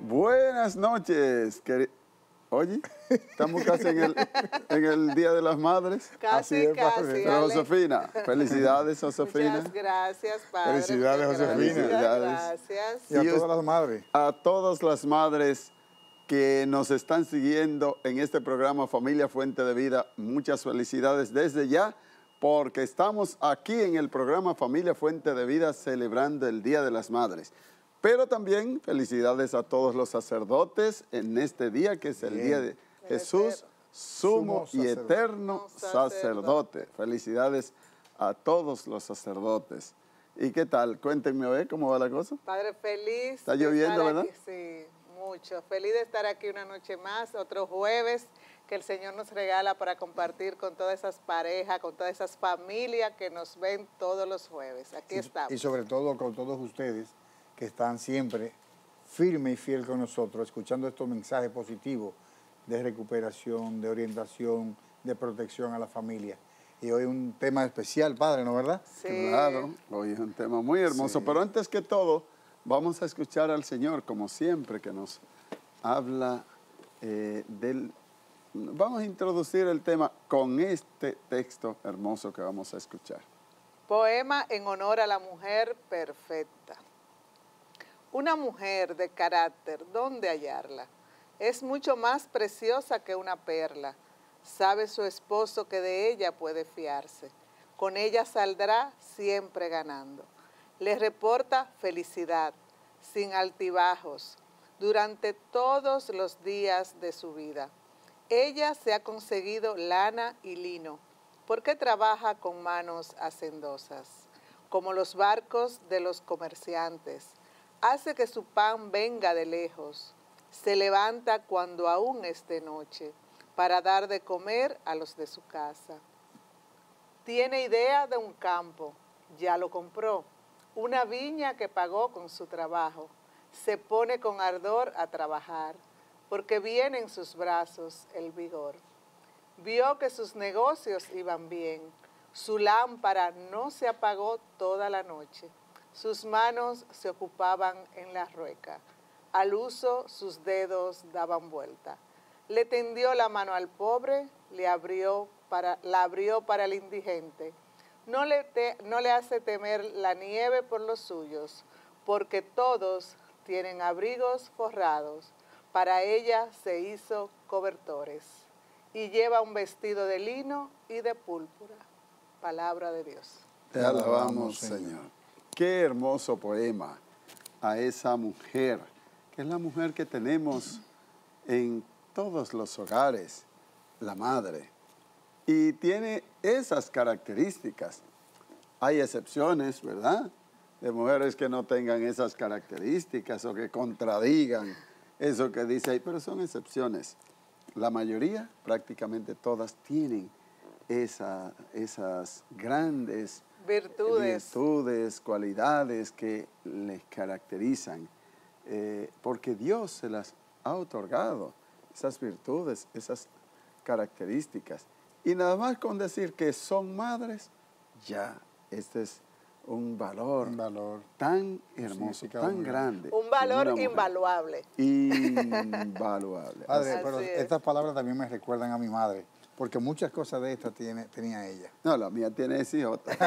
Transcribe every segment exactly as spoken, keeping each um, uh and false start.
Buenas noches, queri- Oye, estamos casi en el, en el Día de las Madres. Casi, Así es, casi. padre. Pero Ale. Josefina, felicidades, Josefina. Muchas gracias, padre. Felicidades, Muchas Josefina. Gracias. gracias. Y a Y todas us- las madres. A todas las madres que nos están siguiendo en este programa Familia Fuente de Vida, muchas felicidades desde ya, porque estamos aquí en el programa Familia Fuente de Vida celebrando el Día de las Madres. Pero también felicidades a todos los sacerdotes en este día, que es el Bien. día de Jesús, sumo Sumo y sacerdote. eterno Sacerdote. sacerdote. Felicidades a todos los sacerdotes. ¿Y qué tal? Cuéntenme, ¿eh? ¿Cómo va la cosa? Padre, feliz. Está de lloviendo, estar ¿verdad? aquí. Sí, mucho. Feliz de estar aquí una noche más, otro jueves que el Señor nos regala para compartir con todas esas parejas, con todas esas familias que nos ven todos los jueves. Aquí estamos. Y sobre todo con todos ustedes que están siempre firme y fiel con nosotros, escuchando estos mensajes positivos de recuperación, de orientación, de protección a la familia. Y hoy un tema especial, padre, ¿no verdad? Sí. Claro, hoy es un tema muy hermoso, Sí. pero antes que todo, vamos a escuchar al Señor, como siempre, que nos habla eh, del... Vamos a introducir el tema con este texto hermoso que vamos a escuchar. Poema en honor a la mujer perfecta. Una mujer de carácter, ¿dónde hallarla? Es mucho más preciosa que una perla. Sabe su esposo que de ella puede fiarse. Con ella saldrá siempre ganando. Le reporta felicidad, sin altibajos, durante todos los días de su vida. Ella se ha conseguido lana y lino, porque trabaja con manos hacendosas, como los barcos de los comerciantes. Hace que su pan venga de lejos. Se levanta cuando aún es de noche, para dar de comer a los de su casa. Tiene idea de un campo, ya lo compró, una viña que pagó con su trabajo. Se pone con ardor a trabajar, porque viene en sus brazos el vigor. Vio que sus negocios iban bien, su lámpara no se apagó toda la noche, sus manos se ocupaban en la rueca, al uso sus dedos daban vuelta. Le tendió la mano al pobre, le abrió para, la abrió para el indigente. No le, te, no le hace temer la nieve por los suyos, porque todos tienen abrigos forrados. Para ella se hizo cobertores y lleva un vestido de lino y de púrpura. Palabra de Dios. Te alabamos, Señor. Qué hermoso poema a esa mujer, que es la mujer que tenemos en todos los hogares, la madre. Y tiene esas características. Hay excepciones, ¿verdad?, de mujeres que no tengan esas características o que contradigan eso que dice ahí, pero son excepciones. La mayoría, prácticamente todas, tienen esa, esas grandes Virtudes. virtudes, cualidades que les caracterizan, eh, porque Dios se las ha otorgado, esas virtudes, esas características. Y nada más con decir que son madres, ya, este es un valor, Un valor. tan hermoso, significado tan muy grande. Un en valor una mujer. invaluable. Invaluable. Padre, Así pero es. estas palabras también me recuerdan a mi madre, porque muchas cosas de estas tiene, tenía ella. No, la mía tiene ese hijo. Yo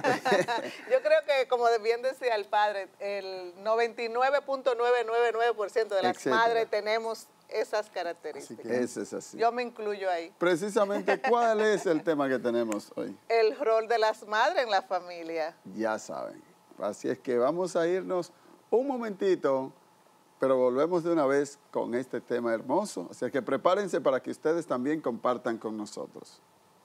creo que, como bien decía el padre, el noventa y nueve punto novecientos noventa y nueve por ciento de las Etcétera. madres tenemos esas características. Así que- Ese es así. Yo me incluyo ahí. Precisamente, ¿cuál es el tema que tenemos hoy? El rol de las madres en la familia. Ya saben. Así es que vamos a irnos un momentito, pero volvemos de una vez con este tema hermoso. Así es que prepárense para que ustedes también compartan con nosotros.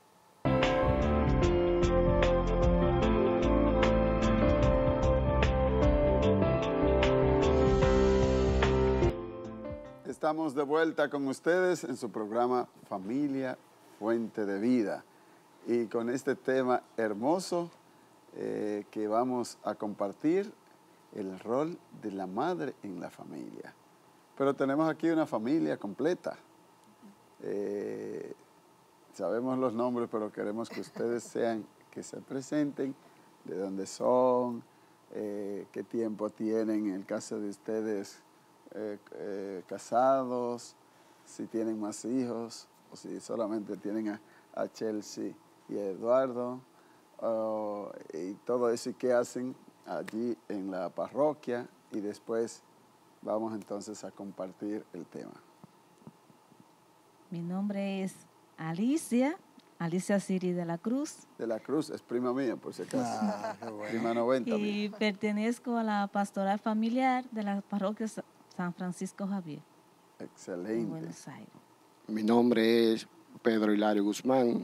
Estamos de vuelta con ustedes en su programa Familia Fuente de Vida. Y con este tema hermoso eh, que vamos a compartir, el rol de la madre en la familia. Pero tenemos aquí una familia completa. Eh, sabemos los nombres, pero queremos que ustedes sean, que se presenten, de dónde son, eh, qué tiempo tienen, en el caso de ustedes, eh, eh, casados, si tienen más hijos, o si solamente tienen a, a Chelsea y a Eduardo, uh, y todo eso, y qué hacen allí en la parroquia, y después vamos entonces a compartir el tema. Mi nombre es Alicia, Alicia Siri de la Cruz. De la Cruz, es prima mía, por si acaso. Ah, qué bueno. Prima noventa. Y mía. pertenezco a la pastoral familiar de la parroquia San Francisco Javier, en Excelente. Buenos Aires. Mi nombre es Pedro Hilario Guzmán,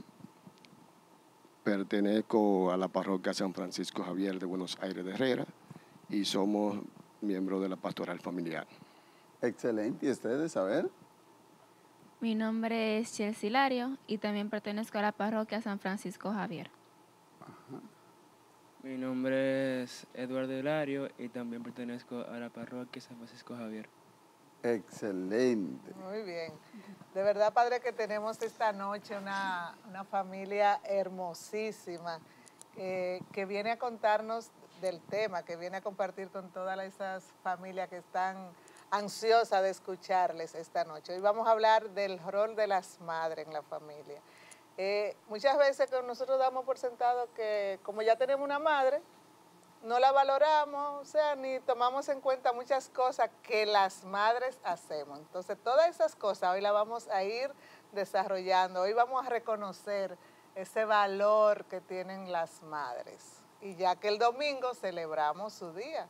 pertenezco a la parroquia San Francisco Javier de Buenos Aires de Herrera y somos miembros de la pastoral familiar. Excelente. ¿Y ustedes, a ver? Mi nombre es Chelsea Hilario y también pertenezco a la parroquia San Francisco Javier. Ajá. Mi nombre es Eduardo Hilario y también pertenezco a la parroquia San Francisco Javier. Excelente. Muy bien. De verdad, Padre, que tenemos esta noche una, una familia hermosísima eh, que viene a contarnos del tema, que viene a compartir con todas esas familias que están ansiosas de escucharles esta noche. Hoy vamos a hablar del rol de las madres en la familia. Eh, muchas veces que nosotros damos por sentado que como ya tenemos una madre, no la valoramos, o sea, ni tomamos en cuenta muchas cosas que las madres hacemos. Entonces, todas esas cosas hoy las vamos a ir desarrollando. Hoy vamos a reconocer ese valor que tienen las madres. Y ya que el domingo celebramos su día.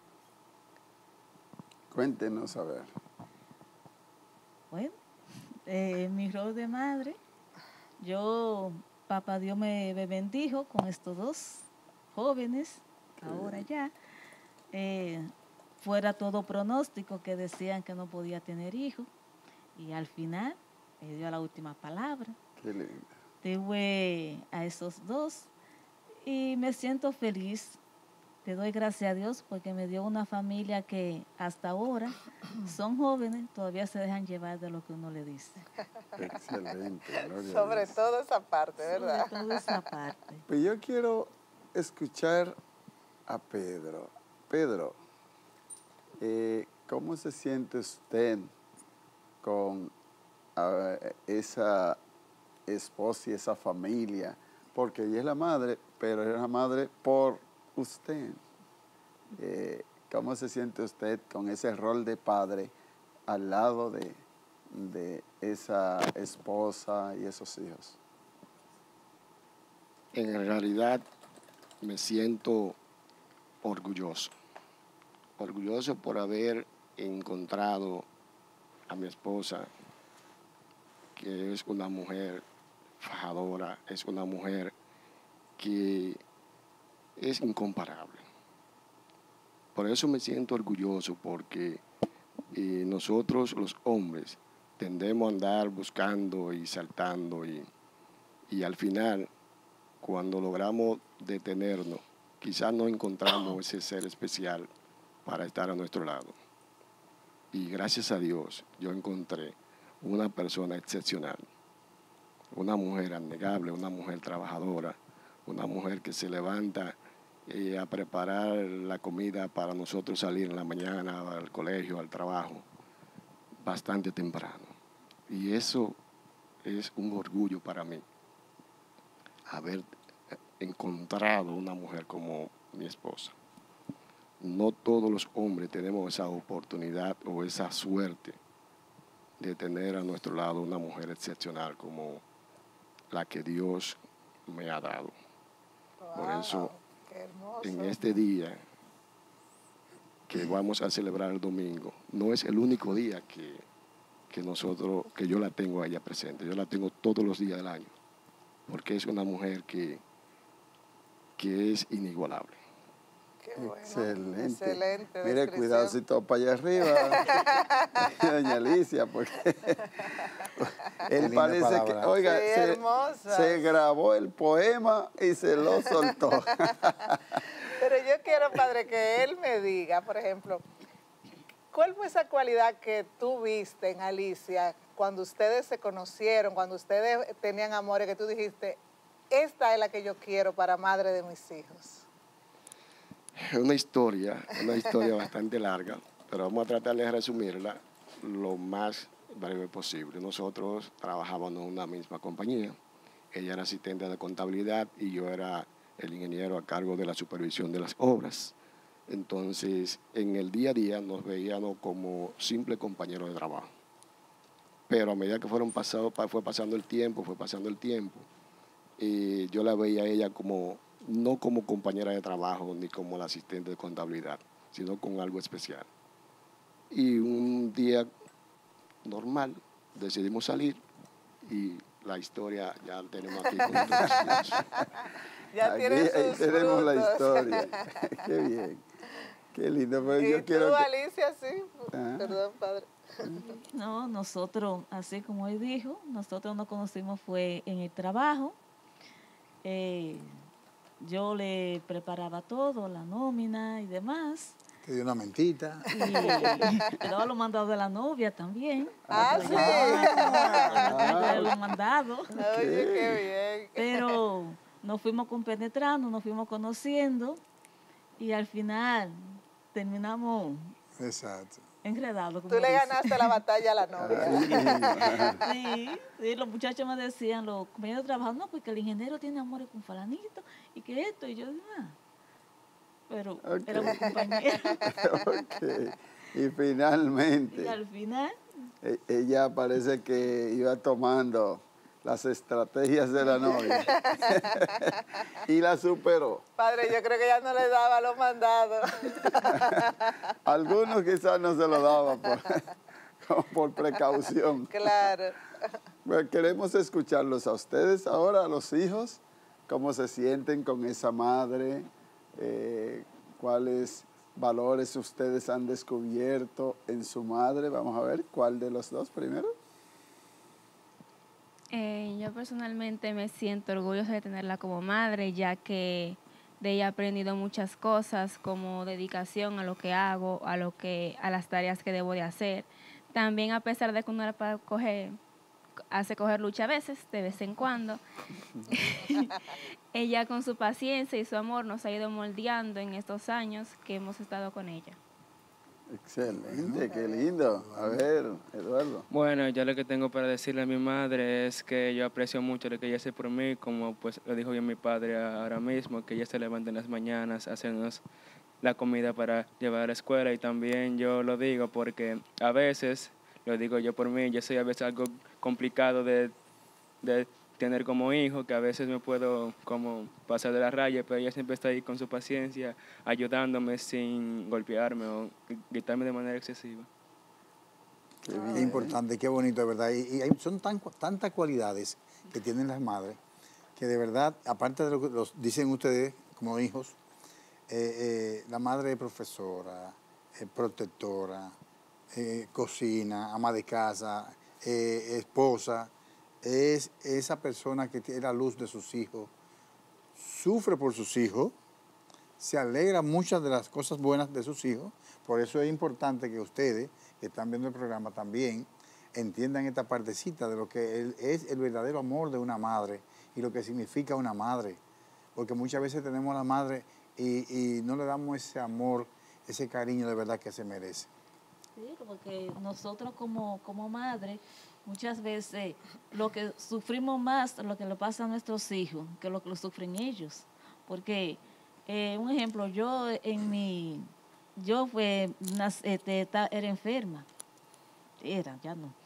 Cuéntenos, a ver. Bueno, eh, mi rol de madre, yo, papá Dios me, me bendijo con estos dos jóvenes, ahora ya, eh, fuera todo pronóstico que decían que no podía tener hijos, y al final me dio la última palabra. Qué lindo. Tuve a esos dos y me siento feliz. Te doy gracias a Dios porque me dio una familia que hasta ahora son jóvenes, todavía se dejan llevar de lo que uno le dice. Excelente. Gloria a Sobre Dios. todo esa parte, ¿verdad? Sobre todo esa parte. Pues yo quiero escuchar a Pedro. Pedro, eh, ¿cómo se siente usted con uh, esa esposa y esa familia? Porque ella es la madre, pero es la madre por usted. Eh, ¿Cómo se siente usted con ese rol de padre al lado de, de esa esposa y esos hijos? En realidad me siento orgulloso, orgulloso por haber encontrado a mi esposa, que es una mujer fajadora, es una mujer que es incomparable. Por eso me siento orgulloso, porque eh, nosotros los hombres tendemos a andar buscando y saltando y, y al final, cuando logramos detenernos, quizás no encontramos ese ser especial para estar a nuestro lado. Y gracias a Dios yo encontré una persona excepcional, una mujer abnegable, una mujer trabajadora, una mujer que se levanta eh, a preparar la comida para nosotros salir en la mañana al colegio, al trabajo, bastante temprano. Y eso es un orgullo para mí, haber encontrado una mujer como mi esposa. No todos los hombres tenemos esa oportunidad o esa suerte de tener a nuestro lado una mujer excepcional como la que Dios me ha dado. Wow, Por eso, qué hermoso. en este día que vamos a celebrar el domingo, no es el único día que, que nosotros, que yo la tengo a ella presente. Yo la tengo todos los días del año, porque es una mujer que, que es inigualable. Qué bueno. Excelente. Excelente Mire, descripción. cuidado si topa allá arriba, doña Alicia, porque él linda parece que, palabra. oiga, Sí, se, hermosa. se grabó el poema y se lo soltó. Pero yo quiero, padre, que él me diga, por ejemplo, ¿cuál fue esa cualidad que tú viste en Alicia cuando ustedes se conocieron, cuando ustedes tenían amores, que tú dijiste, esta es la que yo quiero para madre de mis hijos? Es una historia, una historia bastante larga, pero vamos a tratar de resumirla lo más breve posible. Nosotros trabajábamos en una misma compañía. Ella era asistente de contabilidad y yo era el ingeniero a cargo de la supervisión de las obras. Entonces, en el día a día nos veíamos como simples compañeros de trabajo. Pero a medida que fueron pasado, fue pasando el tiempo, fue pasando el tiempo, y yo la veía a ella como, no como compañera de trabajo ni como la asistente de contabilidad, sino con algo especial. Y un día normal decidimos salir y la historia ya la tenemos aquí con nosotros. Ya Aquí, tiene ahí sus tenemos la frutos. historia. Qué bien. Qué lindo. Pero ¿Y yo tú, quiero que... Alicia, sí? Ah. Perdón, padre. No, nosotros, así como él dijo, nosotros nos conocimos fue en el trabajo. Eh, yo le preparaba todo, la nómina y demás. Te dio una mentita. Y le daba los mandados de la novia también. Ah, Yo sí. llevaba los mandados. Oye, qué bien. Pero nos fuimos compenetrando, nos fuimos conociendo y al final terminamos Exacto. enredados. Tú le ganaste la batalla a la novia. Sí, sí, los muchachos me decían, los compañeros de trabajo, no, porque el ingeniero tiene amores con fulanito y que esto, y yo digo, ah, pero Ok. era un compañero. Ok. Y finalmente, Y al final, e- ella parece que iba tomando las estrategias de la novia y la superó. Padre, yo creo que ya no le daba los mandados. Algunos quizás no se lo daban por, como por precaución. Claro. Bueno, queremos escucharlos a ustedes ahora, a los hijos, cómo se sienten con esa madre, eh, cuáles valores ustedes han descubierto en su madre. Vamos a ver cuál de los dos primero. Eh, yo personalmente me siento orgullosa de tenerla como madre, ya que de ella he aprendido muchas cosas, como dedicación a lo que hago, a lo que, a las tareas que debo de hacer. También, a pesar de que uno la puede coger, hace coger lucha a veces, de vez en cuando, ella con su paciencia y su amor nos ha ido moldeando en estos años que hemos estado con ella. Excelente, qué lindo. A ver, Eduardo. Bueno, yo lo que tengo para decirle a mi madre es que yo aprecio mucho lo que ella hace por mí, como pues lo dijo bien mi padre ahora mismo, que ella se levanta en las mañanas a hacernos la comida para llevar a la escuela, y también yo lo digo porque a veces, lo digo yo por mí, yo soy a veces algo complicado de, de tener como hijo, que a veces me puedo como pasar de la raya, pero ella siempre está ahí con su paciencia, ayudándome sin golpearme o gritarme de manera excesiva. Qué Qué bien. importante, qué bonito, de verdad. Y, y hay, son tan, tantas cualidades que tienen las madres que de verdad, aparte de lo que los dicen ustedes como hijos, eh, eh, la madre es profesora, eh, protectora, eh, cocina, ama de casa, eh, esposa, es esa persona que tiene la luz de sus hijos, sufre por sus hijos, se alegra muchas de las cosas buenas de sus hijos. Por eso es importante que ustedes, que están viendo el programa, también entiendan esta partecita de lo que es el verdadero amor de una madre y lo que significa una madre. Porque muchas veces tenemos a la madre y, y no le damos ese amor, ese cariño de verdad que se merece. sí, porque nosotros como, como madre, muchas veces lo que sufrimos más, lo que le pasa a nuestros hijos, que lo que lo sufren ellos. Porque, eh, un ejemplo, yo en mi, yo fue, nac- este, ta- era enferma, era, ya no.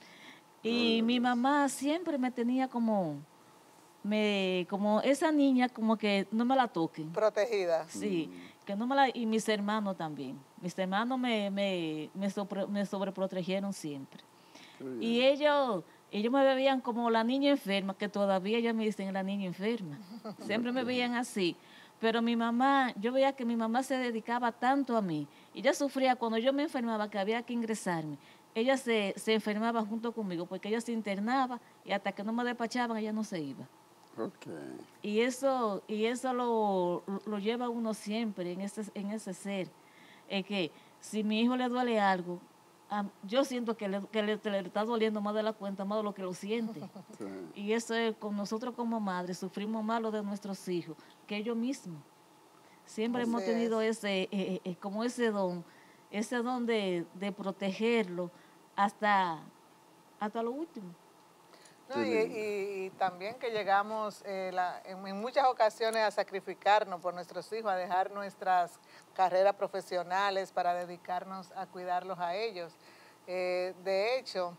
Y mi mamá siempre me tenía como, me, como esa niña, como que no me la toquen. Protegida. Sí, que no me la, y mis hermanos también. Mis hermanos me, me, me, sobre, me sobreprotegieron siempre. Y ellos, ellos me veían como la niña enferma, que todavía ellos me dicen la niña enferma. Siempre me veían así. Pero mi mamá, yo veía que mi mamá se dedicaba tanto a mí. Ella sufría cuando yo me enfermaba, que había que ingresarme. Ella se, se enfermaba junto conmigo, porque ella se internaba y hasta que no me despachaban, ella no se iba. Ok. Y eso, y eso lo, lo lleva uno siempre en ese, en ese ser. Es que si mi hijo le duele algo, um, yo siento que, le, que le, le está doliendo más de la cuenta, más de lo que lo siente. Sí. Y eso es, con nosotros como madres, sufrimos más lo de nuestros hijos que ellos mismos. Siempre Así hemos tenido es. ese, eh, eh, como ese don ese don de, de protegerlo hasta, hasta lo último. No, y, y, y también que llegamos eh, la, en, en muchas ocasiones a sacrificarnos por nuestros hijos, a dejar nuestras carreras profesionales para dedicarnos a cuidarlos a ellos. Eh, de hecho,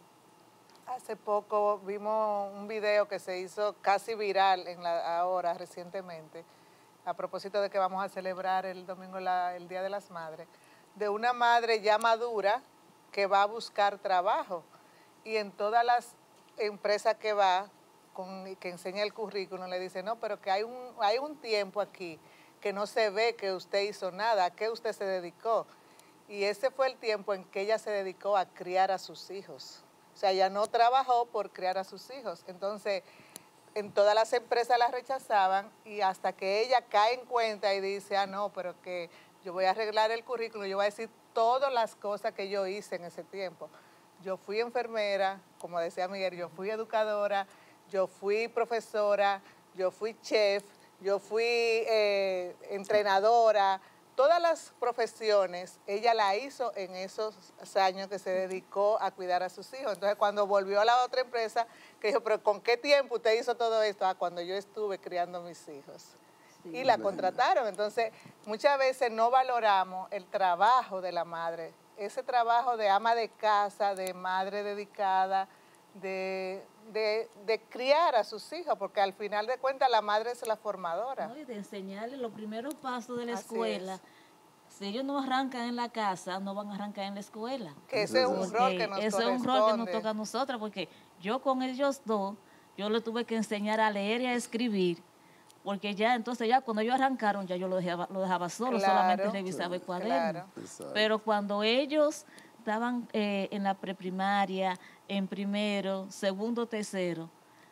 hace poco vimos un video que se hizo casi viral en la, ahora recientemente, a propósito de que vamos a celebrar el domingo la, el Día de las Madres, de una madre ya madura que va a buscar trabajo y en todas las empresa que va, con, que enseña el currículum, le dice, no, pero que hay un, hay un tiempo aquí que no se ve que usted hizo nada, ¿a qué usted se dedicó? Y ese fue el tiempo en que ella se dedicó a criar a sus hijos. O sea, ella no trabajó por criar a sus hijos. Entonces, en todas las empresas la rechazaban y hasta que ella cae en cuenta y dice, ah, no, pero que yo voy a arreglar el currículum, yo voy a decir todas las cosas que yo hice en ese tiempo. Yo fui enfermera, como decía Miguel, yo fui educadora, yo fui profesora, yo fui chef, yo fui eh, entrenadora. Todas las profesiones ella la hizo en esos años que se dedicó a cuidar a sus hijos. Entonces, cuando volvió a la otra empresa, que dijo, pero ¿con qué tiempo usted hizo todo esto? Ah, cuando yo estuve criando a mis hijos. Sí. Y la contrataron. Entonces, muchas veces no valoramos el trabajo de la madre. Ese trabajo de ama de casa, de madre dedicada, de, de, de criar a sus hijos, porque al final de cuentas la madre es la formadora. No, y de enseñarles los primeros pasos de la Así escuela. Es. Si ellos no arrancan en la casa, no van a arrancar en la escuela. Que ese es un rol que nos Ese es un rol que nos toca a nosotras, porque yo con ellos dos, yo les tuve que enseñar a leer y a escribir, porque ya, entonces ya cuando ellos arrancaron, ya yo lo dejaba, lo dejaba solo, claro, solamente revisaba sí, el cuaderno. Claro. Pero cuando ellos estaban eh, en la preprimaria, en primero, segundo, tercero,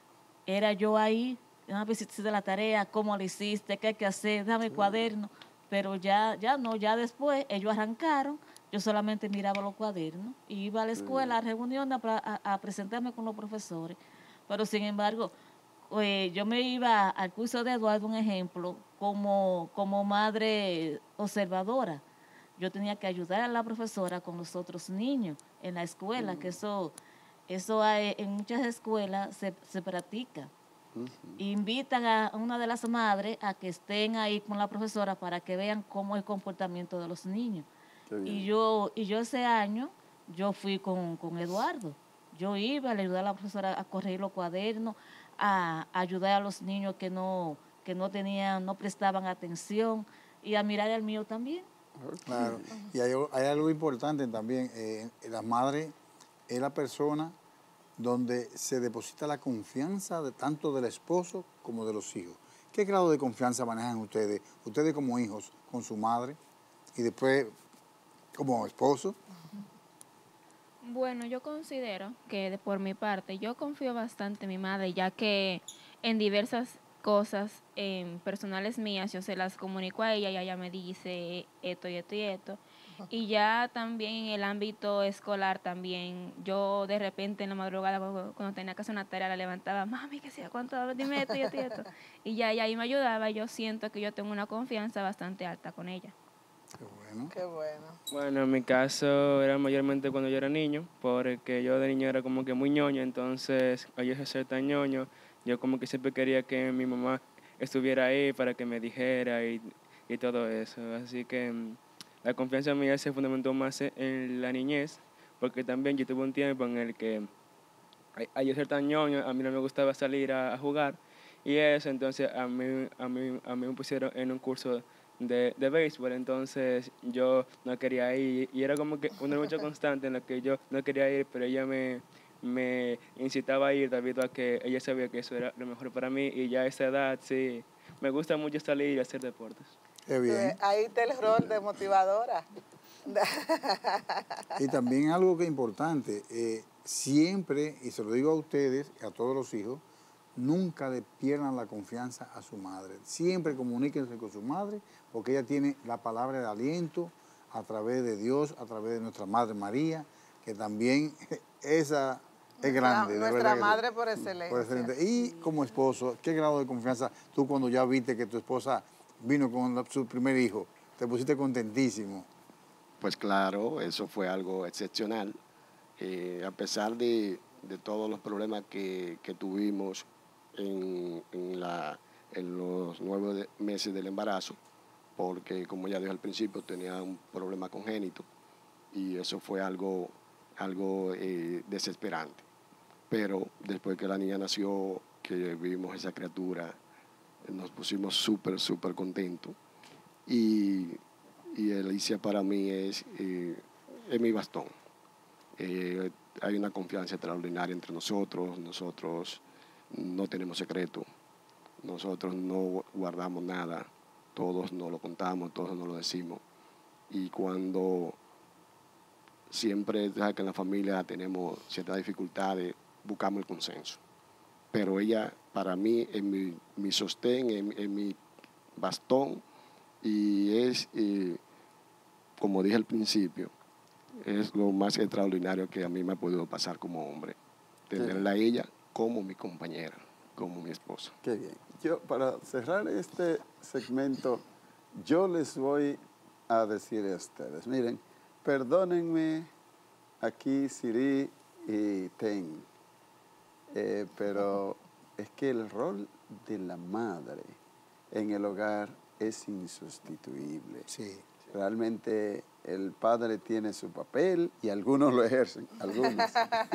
era yo ahí, una vez hiciste la tarea, cómo lo hiciste, qué hay que hacer, dame el cuaderno. Pero ya, ya no, ya después ellos arrancaron, yo solamente miraba los cuadernos, y iba a la escuela, a reuniones, a, a, a presentarme con los profesores. Pero sin embargo, Eh, yo me iba al curso de Eduardo, un ejemplo, como, como madre observadora. Yo tenía que ayudar a la profesora con los otros niños en la escuela, uh-huh. que eso, eso hay, en muchas escuelas se, se practica. Uh-huh. Invitan a una de las madres a que estén ahí con la profesora para que vean cómo es el comportamiento de los niños. Y yo, y yo ese año, yo fui con, con Eduardo. Yo iba, le ayudé a la profesora a corregir los cuadernos, a ayudar a los niños que no, que no tenían, no prestaban atención, y a mirar al mío también. Claro, y hay, hay algo importante también, eh, la madre es la persona donde se deposita la confianza de tanto del esposo como de los hijos. ¿Qué grado de confianza manejan ustedes? Ustedes como hijos con su madre y después como esposo. Bueno, yo considero que de por mi parte, yo confío bastante en mi madre, ya que en diversas cosas eh, personales mías yo se las comunico a ella y ella me dice esto y esto y esto. Y ya también en el ámbito escolar también, yo de repente en la madrugada cuando, cuando tenía que hacer una tarea la levantaba, mami, que sea, ¿cuánto? Dime esto y esto y esto. Y ya ella ahí me ayudaba y yo siento que yo tengo una confianza bastante alta con ella. Qué bueno. Qué bueno. Bueno, en mi caso era mayormente cuando yo era niño, porque yo de niño era como que muy ñoño, entonces al yo ser tan ñoño, yo como que siempre quería que mi mamá estuviera ahí para que me dijera y, y todo eso. Así que la confianza mía se fundamentó más en la niñez, porque también yo tuve un tiempo en el que al yo ser tan ñoño, a mí no me gustaba salir a, a jugar, y eso, entonces a mí, a mí, a mí me pusieron en un curso de, de béisbol, entonces yo no quería ir y era como que una lucha constante en la que yo no quería ir, pero ella me, me incitaba a ir debido a que ella sabía que eso era lo mejor para mí y ya a esa edad sí, me gusta mucho salir y hacer deportes. Qué bien. Ahí está el rol de motivadora. Y también algo que es importante, eh, siempre, y se lo digo a ustedes y a todos los hijos, nunca le pierdan la confianza a su madre. Siempre comuníquense con su madre, porque ella tiene la palabra de aliento a través de Dios, a través de nuestra Madre María, que también esa es grande. Nuestra, nuestra madre sí. por excelencia. Por excelencia. Y como esposo, ¿qué grado de confianza tú cuando ya viste que tu esposa vino con la, su primer hijo? Te pusiste contentísimo. Pues claro, eso fue algo excepcional. Eh, a pesar de, de todos los problemas que, que tuvimos en, en, la, en los nueve meses del embarazo, porque como ya dije al principio, tenía un problema congénito y eso fue algo, algo eh, desesperante. Pero después que la niña nació, que vimos esa criatura, nos pusimos súper, súper contentos. Y, y Alicia para mí es, eh, es mi bastón. Eh, hay una confianza extraordinaria entre nosotros, nosotros no tenemos secreto, nosotros no guardamos nada, todos nos lo contamos, todos nos lo decimos. Y cuando siempre, sabes que en la familia tenemos ciertas dificultades, buscamos el consenso. Pero ella para mí es mi, mi sostén, es, es mi bastón y es, eh, como dije al principio, es lo más extraordinario que a mí me ha podido pasar como hombre, tenerla a ella como mi compañera, como mi esposa. Qué bien. Yo, para cerrar este segmento, yo les voy a decir a ustedes, miren, perdónenme aquí Siri y Ten, eh, pero es que el rol de la madre en el hogar es insustituible. Sí. Realmente el padre tiene su papel y algunos lo ejercen, algunos.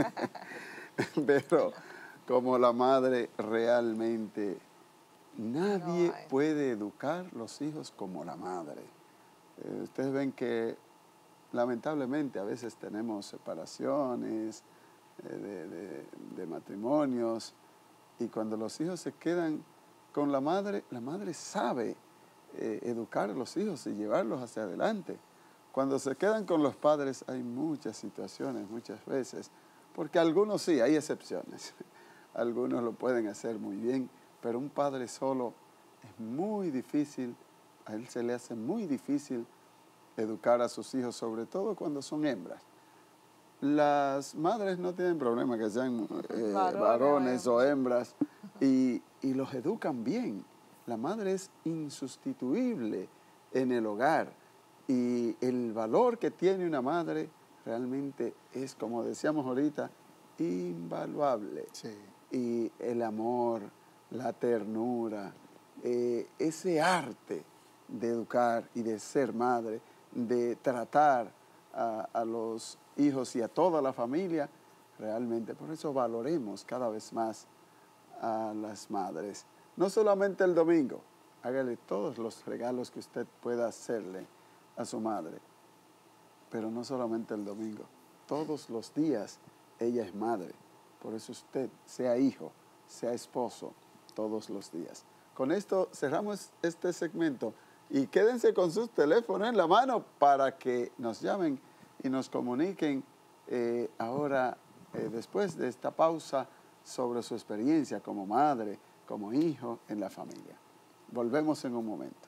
Pero como la madre realmente nadie no puede educar los hijos como la madre. Eh, ustedes ven que lamentablemente a veces tenemos separaciones eh, de, de, de matrimonios y cuando los hijos se quedan con la madre, la madre sabe eh, educar a los hijos y llevarlos hacia adelante. Cuando se quedan con los padres hay muchas situaciones, muchas veces, porque algunos sí, hay excepciones, algunos lo pueden hacer muy bien, pero un padre solo es muy difícil, a él se le hace muy difícil educar a sus hijos, sobre todo cuando son hembras. Las madres no tienen problema que sean eh, Varón, varones o o hembras y, y los educan bien. La madre es insustituible en el hogar y el valor que tiene una madre realmente es, como decíamos ahorita, invaluable. Sí. Y el amor, la ternura, eh, ese arte de educar y de ser madre, de tratar a, a los hijos y a toda la familia, realmente, por eso valoremos cada vez más a las madres. No solamente el domingo, hágale todos los regalos que usted pueda hacerle a su madre, pero no solamente el domingo, todos los días ella es madre. Por eso usted, sea hijo, sea esposo, todos los días. Con esto cerramos este segmento y quédense con sus teléfonos en la mano para que nos llamen y nos comuniquen eh, ahora, eh, después de esta pausa, sobre su experiencia como madre, como hijo en la familia. Volvemos en un momento.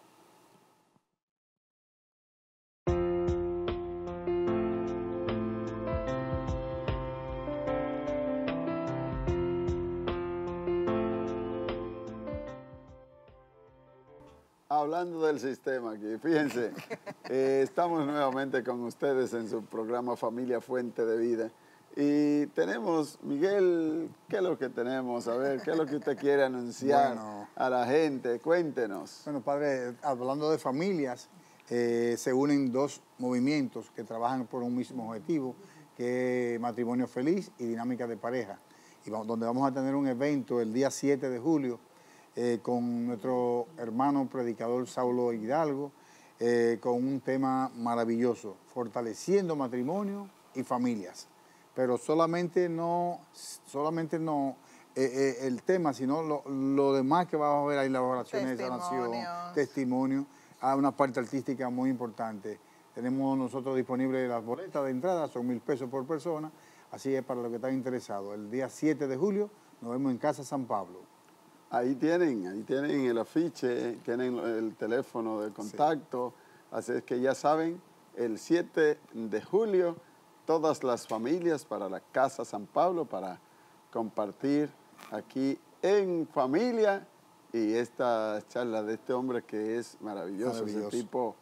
Hablando del sistema aquí, fíjense, eh, estamos nuevamente con ustedes en su programa Familia Fuente de Vida y tenemos, Miguel, ¿qué es lo que tenemos? A ver, ¿qué es lo que usted quiere anunciar Bueno, a la gente? Cuéntenos. Bueno, padre, hablando de familias, eh, se unen dos movimientos que trabajan por un mismo objetivo, que es Matrimonio Feliz y Dinámica de Pareja, y vamos, donde vamos a tener un evento el día siete de julio, Eh, con nuestro hermano predicador Saulo Hidalgo, eh, con un tema maravilloso, fortaleciendo matrimonio y familias. Pero solamente no, solamente no eh, eh, el tema, sino lo, lo demás que vamos a ver ahí, las oraciones de sanación, testimonio, a una parte artística muy importante. Tenemos nosotros disponibles las boletas de entrada, son mil pesos por persona, así es para los que están interesados. El día siete de julio nos vemos en Casa San Pablo. Ahí tienen, ahí tienen el afiche, tienen el teléfono de contacto, sí. Así es que ya saben, el siete de julio, todas las familias para la Casa San Pablo, para compartir aquí en familia y esta charla de este hombre que es maravilloso, maravilloso. ese tipo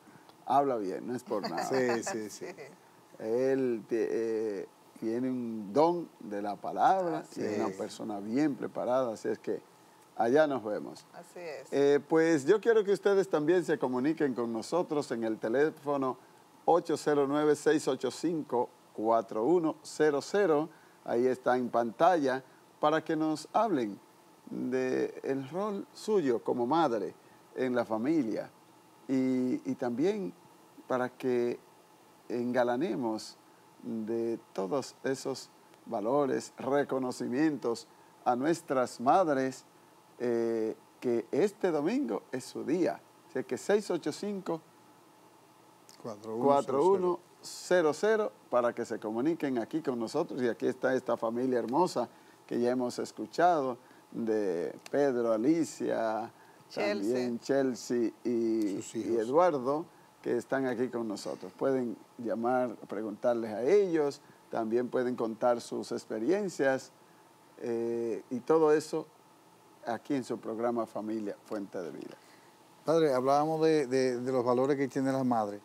habla bien, no es por nada. Sí, sí, sí. Él eh, tiene un don de la palabra Así y es una es. persona bien preparada, así es que allá nos vemos. Así es. Eh, pues yo quiero que ustedes también se comuniquen con nosotros en el teléfono ocho cero nueve, seis ocho cinco, cuatro uno cero cero, ahí está en pantalla, para que nos hablen del rol suyo como madre en la familia y, y también para que engalanemos de todos esos valores, reconocimientos a nuestras madres, eh, que este domingo es su día. Así que seis ocho cinco, cuatro uno cero cero para que se comuniquen aquí con nosotros. Y aquí está esta familia hermosa que ya hemos escuchado, de Pedro, Alicia, Chelsea. también Chelsea y, Sus y hijos. Eduardo, que están aquí con nosotros. Pueden llamar, preguntarles a ellos, también pueden contar sus experiencias eh, y todo eso aquí en su programa Familia Fuente de Vida. Padre, hablábamos de, de, de los valores que tienen las madres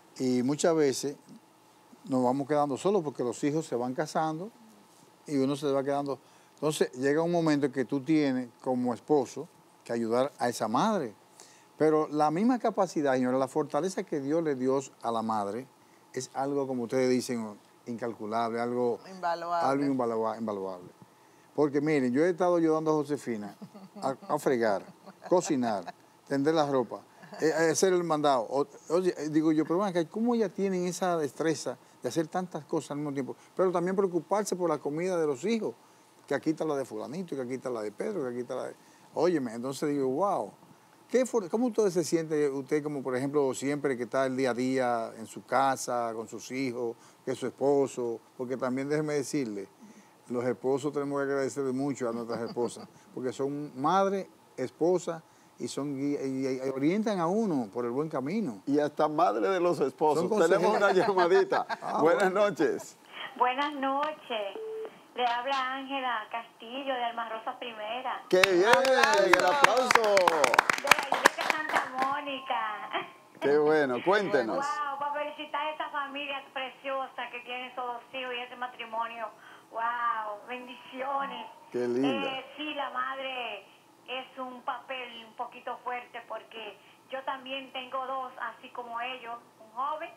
y muchas veces nos vamos quedando solos porque los hijos se van casando y uno se va quedando. Entonces llega un momento que tú tienes como esposo que ayudar a esa madre. Pero la misma capacidad, señora, la fortaleza que Dios le dio a la madre es algo, como ustedes dicen, incalculable, algo Invaluable. algo invalua- invaluable. Porque miren, yo he estado ayudando a Josefina a, a fregar, cocinar, tender la ropa, eh, hacer el mandado. O- Oye, eh, digo yo, pero ven acá, ¿cómo ella tienen esa destreza de hacer tantas cosas al mismo tiempo? Pero también preocuparse por la comida de los hijos, que aquí está la de fulanito, que aquí está la de Pedro, que aquí está la de... Óyeme, entonces digo, wow. ¿Qué for- ¿Cómo usted se siente, usted como por ejemplo siempre que está el día a día en su casa, con sus hijos, que es su esposo? Porque también déjeme decirle, los esposos tenemos que agradecerle mucho a nuestras esposas, porque son madre, esposa y son guía- y, y- y orientan a uno por el buen camino. Y hasta madre de los esposos. Son Tenemos una consejeras. llamadita. Ah, Buenas bueno. noches. Buenas noches. Le habla Ángela Castillo de Almarrosa Primera. ¡Qué bien! ¡El aplauso! De la iglesia Santa Mónica. ¡Qué bueno! Cuéntenos. Wow, para felicitar a esta familia preciosa que tiene esos dos hijos y ese matrimonio. Wow, bendiciones. ¡Qué linda! Eh, sí, la madre es un papel un poquito fuerte porque yo también tengo dos, así como ellos, un joven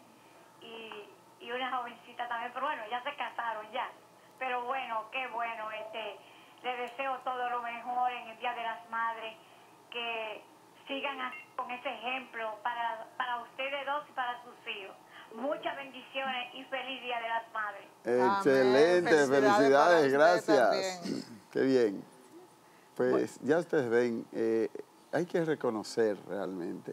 y, y una jovencita también, pero bueno, ya se casaron ya. Pero bueno, qué bueno, este, les deseo todo lo mejor en el Día de las Madres, que sigan así con ese ejemplo para, para ustedes dos y para sus hijos. Muchas bendiciones y feliz Día de las Madres. Excelente, Amén. felicidades, Felicidades para usted gracias. también. Qué bien. Pues ya ustedes ven, eh, hay que reconocer realmente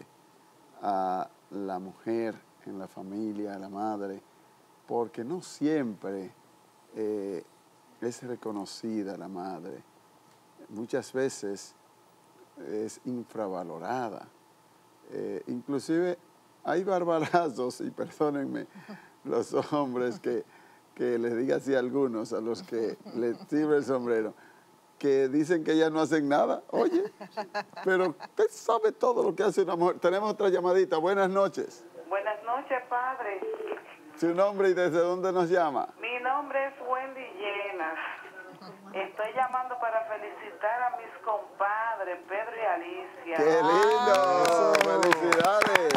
a la mujer en la familia, a la madre, porque no siempre eh, es reconocida la madre. Muchas veces es infravalorada. Eh, inclusive hay barbarazos, y perdónenme los hombres que, que les diga así a algunos, a los que les sirve el sombrero, que dicen que ellas no hacen nada. Oye, pero usted sabe todo lo que hace una mujer. Tenemos otra llamadita. Buenas noches. Buenas noches, padre. Su nombre y desde dónde nos llama. Mi nombre es Wendy Llenas. Estoy llamando para felicitar a mis compadres, Pedro y Alicia. ¡Qué lindo! Ah. ¡Felicidades!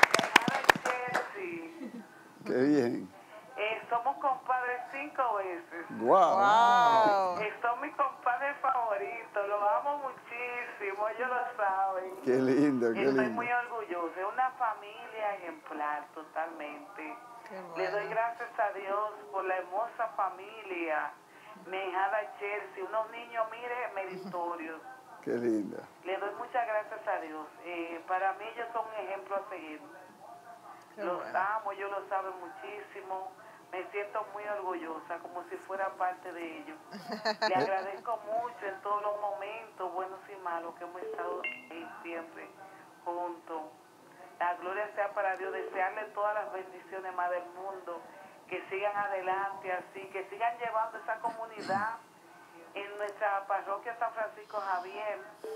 Chelsea. ¡Qué bien! Eh, somos compadres cinco veces. ¡Guau! Wow. Eh, son mis compadres favoritos. Los amo muchísimo. Ellos lo saben. ¡Qué lindo, qué Estoy lindo! muy orgullosa. Es una familia ejemplar totalmente. Qué Le doy bueno. gracias a Dios por la hermosa familia. Mi hijada Chelsea, unos niños, mire, meritorios. ¡Qué lindo! Le doy muchas gracias a Dios. Eh, para mí ellos son un ejemplo a seguir. Qué Los bueno. amo, ellos lo saben muchísimo. Me siento muy orgullosa, como si fuera parte de ellos. Le agradezco mucho en todos los momentos, buenos y malos, que hemos estado ahí siempre juntos. La gloria sea para Dios, desearle todas las bendiciones más del mundo, que sigan adelante así, que sigan llevando esa comunidad en nuestra parroquia San Francisco Javier,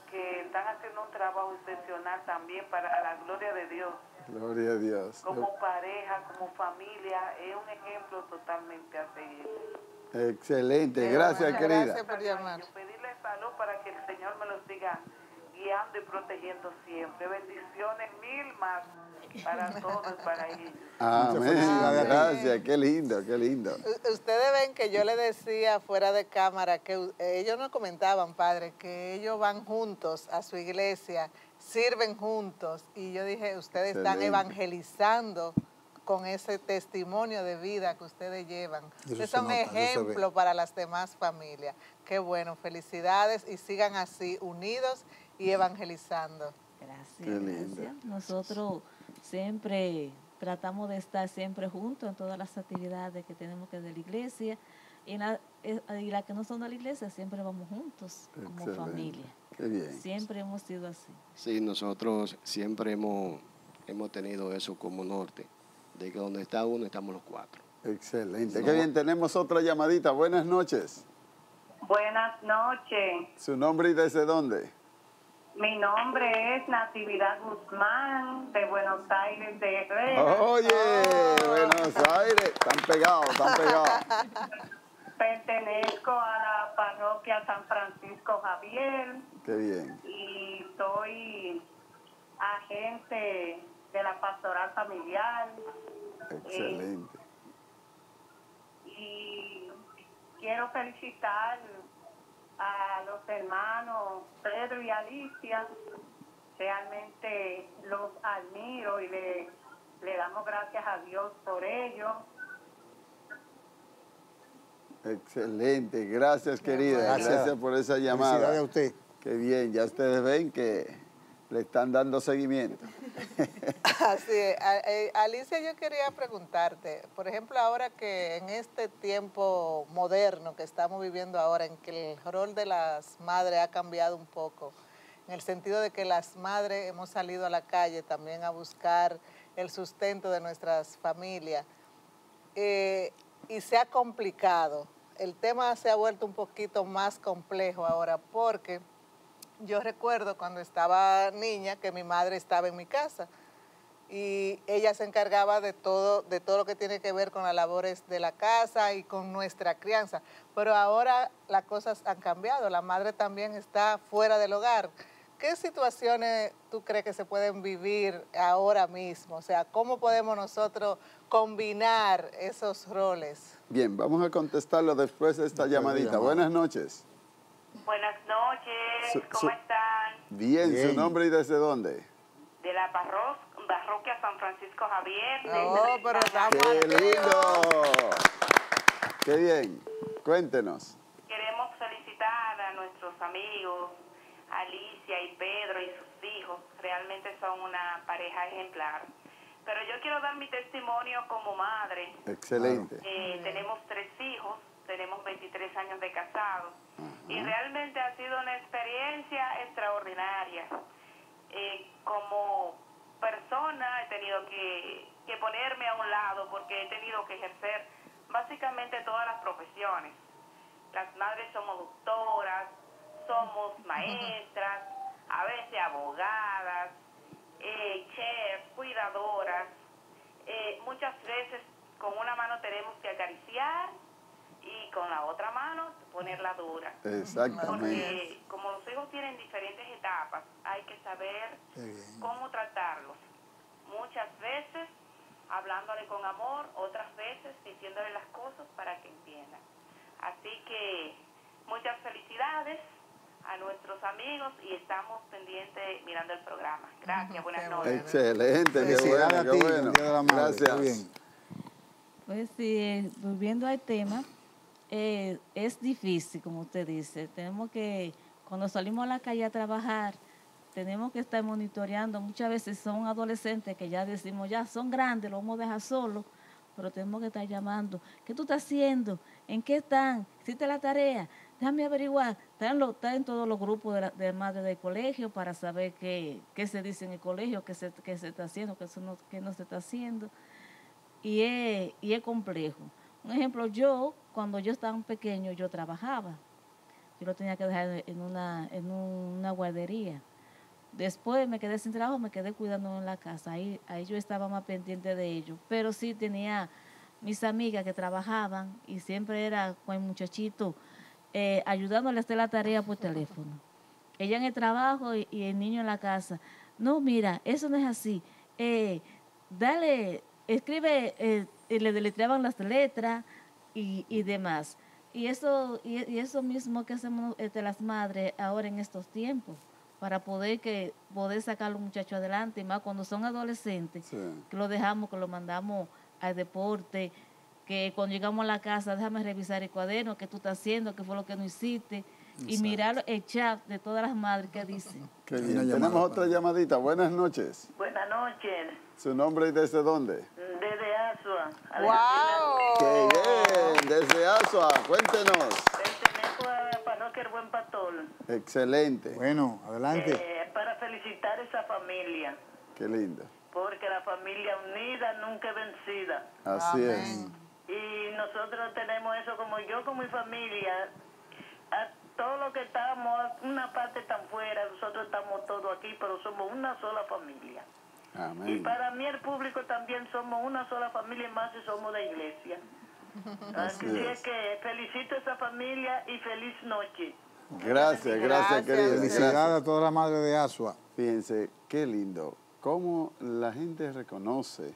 que están haciendo un trabajo excepcional también para la gloria de Dios. Gloria a Dios. Como pareja, como familia, es un ejemplo totalmente a seguir. Excelente, gracias, bueno, querida. Gracias por llamar. Pedirle salud para que el Señor me los siga guiando y protegiendo siempre. Bendiciones mil más para todos y para ellos. Amén. Amén. Gracias, qué lindo, qué lindo. U- Ustedes ven que yo le decía fuera de cámara que u- ellos nos comentaban, padre, que ellos van juntos a su iglesia, sirven juntos. Y yo dije, ustedes están Excelente. evangelizando con ese testimonio de vida que ustedes llevan. Eso Ustedes se son nota, eso se ve. ejemplo para las demás familias. Qué bueno, felicidades y sigan así, unidos y evangelizando. Gracias, Qué lindo. gracias. Nosotros siempre tratamos de estar siempre juntos en todas las actividades que tenemos que de la iglesia. Y la, eh, y la que no son de la iglesia, siempre vamos juntos como Excelente. familia. Qué bien. Siempre hemos sido así. Sí, nosotros siempre hemos, hemos tenido eso como norte, de que donde está uno estamos los cuatro. Excelente. Qué bien, tenemos otra llamadita. Buenas noches. Buenas noches. ¿Su nombre y desde dónde? Mi nombre es Natividad Guzmán, de Buenos Aires, de Herrera. Oye, Buenos Aires. Están pegados, están pegados. Pertenezco a la parroquia San Francisco Javier Qué bien. y soy agente de la pastoral familiar. Excelente. Y quiero felicitar a los hermanos Pedro y Alicia. Realmente los admiro y le, le damos gracias a Dios por ello. Excelente. Gracias, querida. Gracias. Gracias por esa Felicidades llamada. a usted. Qué bien. Ya ustedes ven que le están dando seguimiento. Así es. A- eh, Alicia, yo quería preguntarte, por ejemplo, ahora que en este tiempo moderno que estamos viviendo ahora, en que el rol de las madres ha cambiado un poco, en el sentido de que las madres hemos salido a la calle también a buscar el sustento de nuestras familias, eh, y se ha complicado. El tema se ha vuelto un poquito más complejo ahora porque yo recuerdo cuando estaba niña que mi madre estaba en mi casa y ella se encargaba de todo, de todo lo que tiene que ver con las labores de la casa y con nuestra crianza. Pero ahora las cosas han cambiado, la madre también está fuera del hogar. ¿Qué situaciones tú crees que se pueden vivir ahora mismo? O sea, ¿cómo podemos nosotros combinar esos roles? Bien, vamos a contestarlo después de esta Después de llamadita. llamada. Buenas noches. Buenas noches, Su- ¿cómo su- están? Bien, Bien. ¿su nombre y desde dónde? De la parro- parroquia San Francisco Javier. de Oh, pero Santana. estamos ¡Qué activos. lindo! ¡Qué bien! Cuéntenos. Queremos felicitar a nuestros amigos, Alicia y Pedro y sus hijos. Realmente son una pareja ejemplar. Pero yo quiero dar mi testimonio como madre. Excelente. Eh, tenemos tres hijos, tenemos veintitrés años de casados. Y realmente ha sido una experiencia extraordinaria. Eh, como persona he tenido que, que ponerme a un lado porque he tenido que ejercer básicamente todas las profesiones. Las madres somos doctoras, somos maestras, a veces abogadas, eh, chefs, cuidadoras. Eh, muchas veces con una mano tenemos que acariciar y con la otra mano ponerla dura. Exactamente. Porque como los hijos tienen diferentes etapas, hay que saber Qué bien. cómo tratarlos. Muchas veces hablándole con amor, otras veces diciéndole las cosas para que entiendan. Así que muchas felicidades a nuestros amigos y estamos pendientes mirando el programa. Gracias, buenas qué noches. Excelente, qué Felicidades bueno, a qué ti, bueno. el Día de la Madre. Gracias. Qué bien. Pues sí, eh, volviendo al tema, eh, es difícil, como usted dice. Tenemos que, cuando salimos a la calle a trabajar, tenemos que estar monitoreando. Muchas veces son adolescentes que ya decimos, ya son grandes, los vamos a dejar solos, pero tenemos que estar llamando. ¿Qué tú estás haciendo? ¿En qué están? ¿Hiciste la tarea? Déjame averiguar. Está en, lo- está en todos los grupos de, la, de madres del colegio para saber qué, qué se dice en el colegio, qué se, qué se está haciendo, qué, eso no, qué no se está haciendo. Y es, y es complejo. Un ejemplo, yo, cuando yo estaba pequeño, yo trabajaba. yo lo tenía que dejar en una, en una guardería. Después me quedé sin trabajo, me quedé cuidando en la casa. Ahí, ahí yo estaba más pendiente de ellos. Pero sí tenía mis amigas que trabajaban y siempre era con el muchachito eh, ayudándole a hacer la tarea por teléfono. Ella en el trabajo y, y el niño en la casa. No, mira, eso no es así. Eh, dale, escribe, eh, y le deletreaban las letras y, y demás. Y eso, y, y eso mismo que hacemos este, las madres ahora en estos tiempos, para poder que poder sacar a los muchachos adelante, y más cuando son adolescentes, sí. que lo dejamos, que lo mandamos al deporte, que cuando llegamos a la casa, déjame revisar el cuaderno, qué tú estás haciendo, qué fue lo que no hiciste, exacto. Y mirar el chat de todas las madres que dicen. Qué bien. Tenemos otra llamadita. Buenas noches. Buenas noches. ¿Su nombre y desde dónde? Desde Asua. ¡Wow! ¡Qué bien! Desde Asua. Cuéntenos. Pertenezco a la parroquia El Buen Pastor. Excelente. Bueno, adelante. Eh, para felicitar a esa familia. Qué lindo. Porque la familia unida nunca es vencida. Así Amén. es. Y nosotros tenemos eso, como yo con mi familia, a todos los que estamos, una parte tan fuera, nosotros estamos todos aquí, pero somos una sola familia. Amén. Y para mí el público también somos una sola familia, más si somos de iglesia. Así, Así es. es que felicito a esa familia y feliz noche. Gracias, gracias, querida. Felicidades a toda la madre de Asua. Fíjense, qué lindo. Cómo la gente reconoce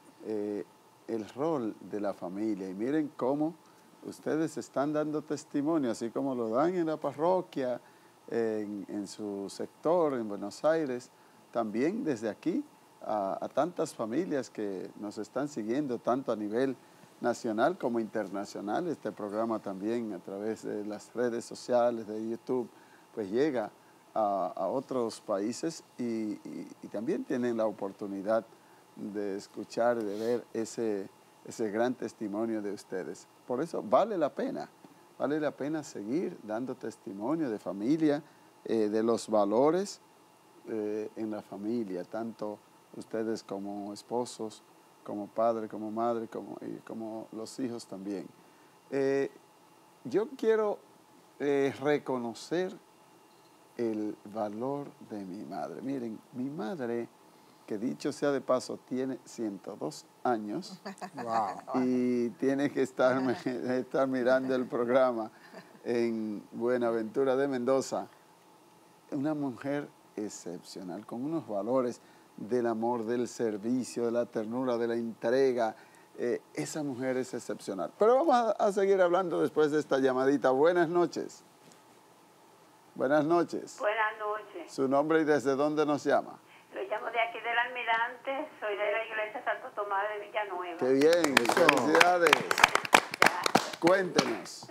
eh, el rol de la familia. Y miren cómo ustedes están dando testimonio, así como lo dan en la parroquia, en, en su sector, en Buenos Aires, también desde aquí a, a tantas familias que nos están siguiendo, tanto a nivel nacional como internacional. Este programa también a través de las redes sociales, de YouTube, pues llega a, a otros países y, y, y también tienen la oportunidad de escuchar, de ver ese, ese gran testimonio de ustedes. Por eso vale la pena, vale la pena seguir dando testimonio de familia, eh, de los valores eh, en la familia, tanto ustedes como esposos, como padre, como madre, como, y como los hijos también. Eh, yo quiero eh, reconocer el valor de mi madre. Miren, mi madre, que dicho sea de paso, tiene ciento dos años. Wow. Y tiene que estar, estar mirando el programa en Buenaventura de Mendoza. Una mujer excepcional, con unos valores del amor, del servicio, de la ternura, de la entrega. Eh, esa mujer es excepcional. Pero vamos a, a seguir hablando después de esta llamadita. Buenas noches. Buenas noches. Buenas noches. ¿Su nombre y desde dónde nos llama? Lo llamo de aquí del Almirante, soy de la iglesia Santo Tomás de Villanueva. ¡Qué bien! ¡Felicidades! Gracias. Cuéntenos.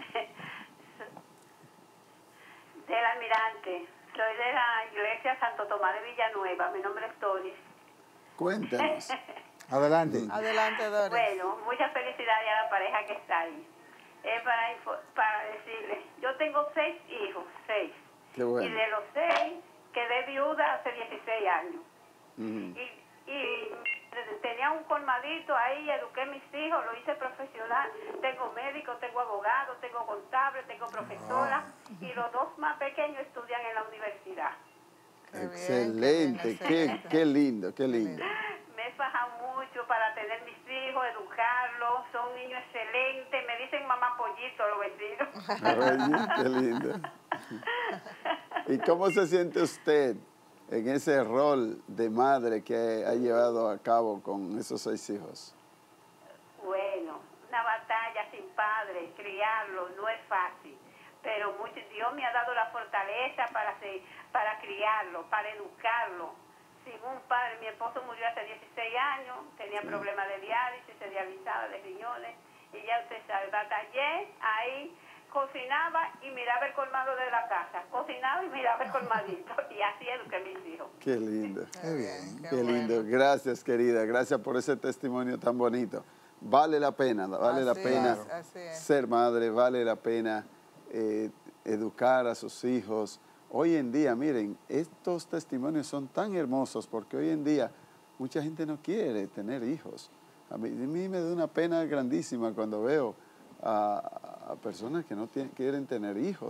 Del Almirante, soy de la iglesia Santo Tomás de Villanueva, mi nombre es Doris. Cuéntenos. Adelante. Adelante, Doris. Bueno, muchas felicidades a la pareja que está ahí. Es para, para decirles, yo tengo seis hijos, seis. Qué bueno. Y de los seis, quedé viuda hace dieciséis años. Uh-huh. y, y tenía un colmadito ahí, eduqué a mis hijos, lo hice profesional. Tengo médico, tengo abogado, tengo contable, tengo profesora. Oh. Y los dos más pequeños estudian en la universidad. Qué excelente, bien, qué, bien, qué, qué lindo, qué lindo. Me he fajado mucho para tener mis hijos, educarlos, son niños excelentes, me dicen mamá pollito los vecinos. Ay, qué lindo. ¿Y cómo se siente usted en ese rol de madre que ha llevado a cabo con esos seis hijos? Bueno, una batalla sin padre, criarlos no es fácil, pero mucho, Dios me ha dado la fortaleza para, para criarlos, para educarlos. Sin un padre, mi esposo murió hace dieciséis años, tenía sí. problemas de diálisis, se dializaba de riñones, y ya usted sabe, batallé ahí, cocinaba y miraba el colmado de la casa, cocinaba y miraba el colmadito, y así eduqué a mis hijos. Qué lindo, qué bien, qué, qué lindo. Bueno. Gracias, querida, gracias por ese testimonio tan bonito. Vale la pena, vale así la pena es, ser madre, vale la pena eh, educar a sus hijos. Hoy en día, miren, estos testimonios son tan hermosos porque hoy en día mucha gente no quiere tener hijos. A mí, a mí me da una pena grandísima cuando veo a, a personas que no tienen, quieren tener hijos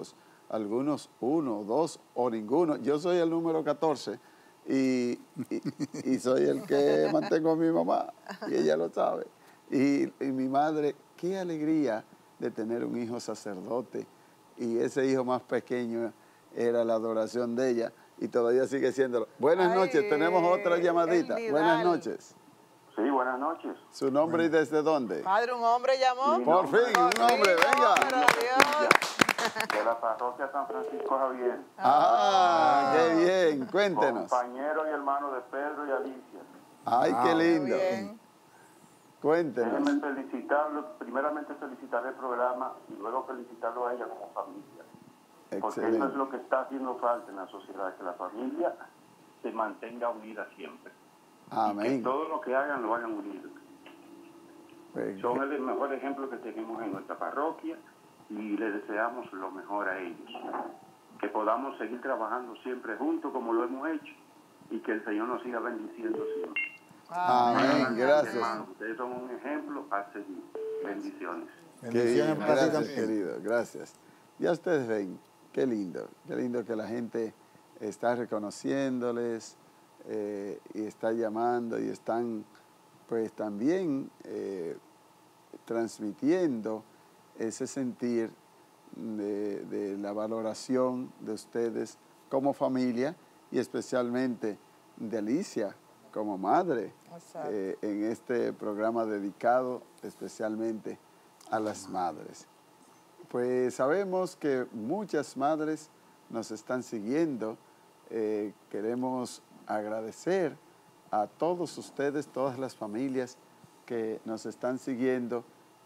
algunos uno, dos o ninguno. Yo soy el número catorce y, y, y soy el que mantengo a mi mamá y ella lo sabe. Y, y mi madre, qué alegría de tener un hijo sacerdote, y ese hijo más pequeño era la adoración de ella y todavía sigue siéndolo. Buenas Ay, noches, tenemos otra llamadita. el Buenas Nidal. noches. Sí, buenas noches. ¿Su nombre y desde dónde? Padre, un hombre llamó. Por fin, un hombre, venga. Pero Dios. De la parroquia San Francisco Javier. Ah, qué bien, cuéntenos. Compañero y hermano de Pedro y Alicia. Ay, Ah, qué muy lindo. Bien. Cuéntenos. Déjenme felicitarlo, primeramente felicitar el programa y luego felicitarlo a ella como familia. Porque eso es Excelente. lo que está haciendo falta en la sociedad, que la familia se mantenga unida siempre. Y que Amén. todo lo que hagan lo hagan unidos. Pues, Son el mejor ejemplo que tenemos en nuestra parroquia y le deseamos lo mejor a ellos. Que podamos seguir trabajando siempre juntos como lo hemos hecho y que el Señor nos siga bendiciendo siempre. Amén, gracias. Hermanos, ustedes son un ejemplo a seguir. Bendiciones. Qué Bendiciones bien, para ti gracias, también. querido, gracias. Ya ustedes ven, qué lindo, qué lindo que la gente está reconociéndoles eh, y está llamando y están pues también eh, transmitiendo ese sentir de, de la valoración de ustedes como familia y especialmente de Alicia como madre eh, en este programa dedicado especialmente a las madres. Pues sabemos que muchas madres nos están siguiendo. Eh, queremos agradecer a todos ustedes, todas las familias que nos están siguiendo,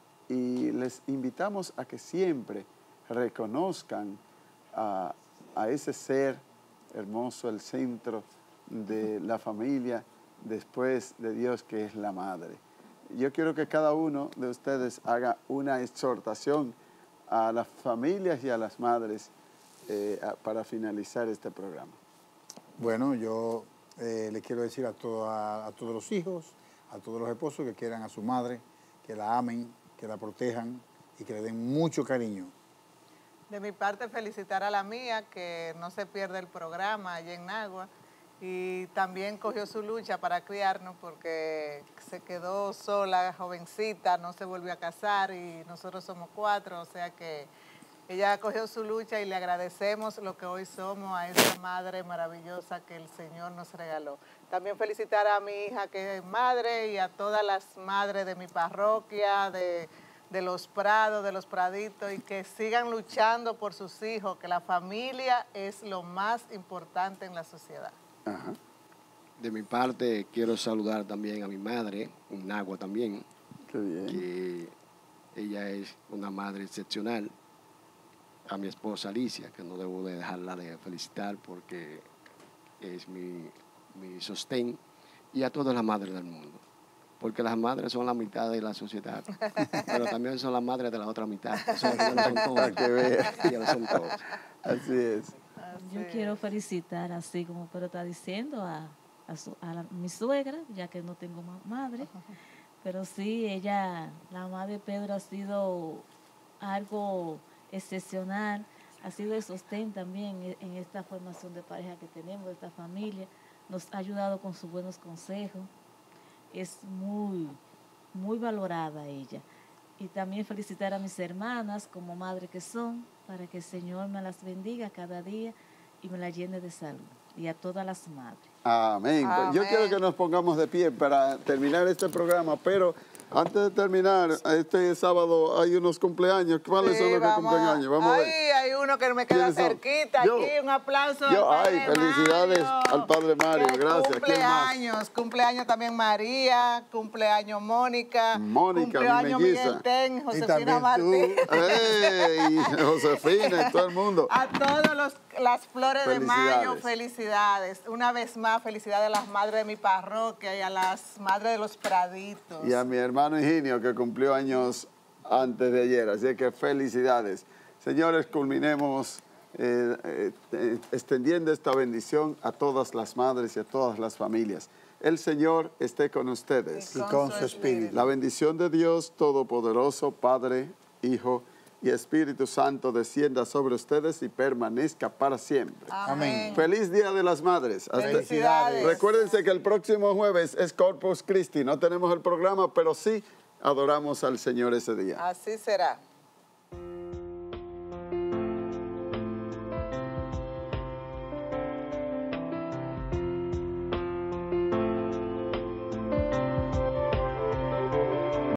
y les invitamos a que siempre reconozcan a, a ese ser hermoso, el centro de la familia después de Dios, que es la madre. Yo quiero que cada uno de ustedes haga una exhortación a las familias y a las madres eh, a, para finalizar este programa. Bueno, yo eh, le quiero decir a, todo, a, a todos los hijos, a todos los esposos que quieran a su madre, que la amen, que la protejan y que le den mucho cariño. De mi parte, felicitar a la mía, que no se pierde el programa allá en Nagua, y también cogió su lucha para criarnos porque se quedó sola, jovencita, no se volvió a casar y nosotros somos cuatro, o sea que ella cogió su lucha y le agradecemos lo que hoy somos a esa madre maravillosa que el Señor nos regaló. También felicitar a mi hija que es madre y a todas las madres de mi parroquia, de, de los prados, de los praditos, y que sigan luchando por sus hijos, que la familia es lo más importante en la sociedad. Ajá. De mi parte, quiero saludar también a mi madre, en Nagua también, Qué bien. que ella es una madre excepcional. A mi esposa Alicia, que no debo de dejarla de felicitar porque es mi, mi sostén, y a todas las madres del mundo, porque las madres son la mitad de la sociedad, pero también son las madres de la otra mitad. Eso ellas lo son todos. Que vea. Ellas lo son todos. Así es. Yo quiero felicitar, así como Pedro está diciendo, a, a, su- a la- mi suegra, ya que no tengo ma- madre, pero sí, ella, la mamá de Pedro, ha sido algo excepcional, ha sido el sostén también en- en esta formación de pareja que tenemos, de esta familia, nos ha ayudado con sus buenos consejos, es muy, muy valorada ella. Y también felicitar a mis hermanas como madre que son, para que el Señor me las bendiga cada día y me las llene de salud. Y a todas las madres. Amén. Pues yo Amén. quiero que nos pongamos de pie para terminar este programa, pero antes de terminar, este sábado hay unos cumpleaños. ¿Cuáles Sí, son los que vamos cumplen a- años? Vamos a Ay, ver. hay uno que me queda ¿Quiénes son? cerquita Yo. aquí. Un aplauso Yo, al ay, Padre felicidades Mario, al Padre Mario, que gracias. ¿Quién más? Cumpleaños, cumpleaños también María, cumpleaños Mónica, Mónica, mi cumpleaños melliza. Miguel Ten, Y Josefina también tú. Martín. ¡Ey! Josefina y todo el mundo. A todas los, las flores de mayo, Felicidades. felicidades. Una vez más, felicidades a las madres de mi parroquia y a las madres de los praditos. Y a mi hermano Higinio, que cumplió años antes de ayer. Así que felicidades. Señores, culminemos eh, eh, eh, extendiendo esta bendición a todas las madres y a todas las familias. El Señor esté con ustedes. Y con su espíritu. La bendición de Dios Todopoderoso, Padre, Hijo y Espíritu Santo descienda sobre ustedes y permanezca para siempre. Amén. Feliz Día de las Madres. Hasta- Felicidades. Recuérdense que el próximo jueves es Corpus Christi. No tenemos el programa, pero sí adoramos al Señor ese día. Así será.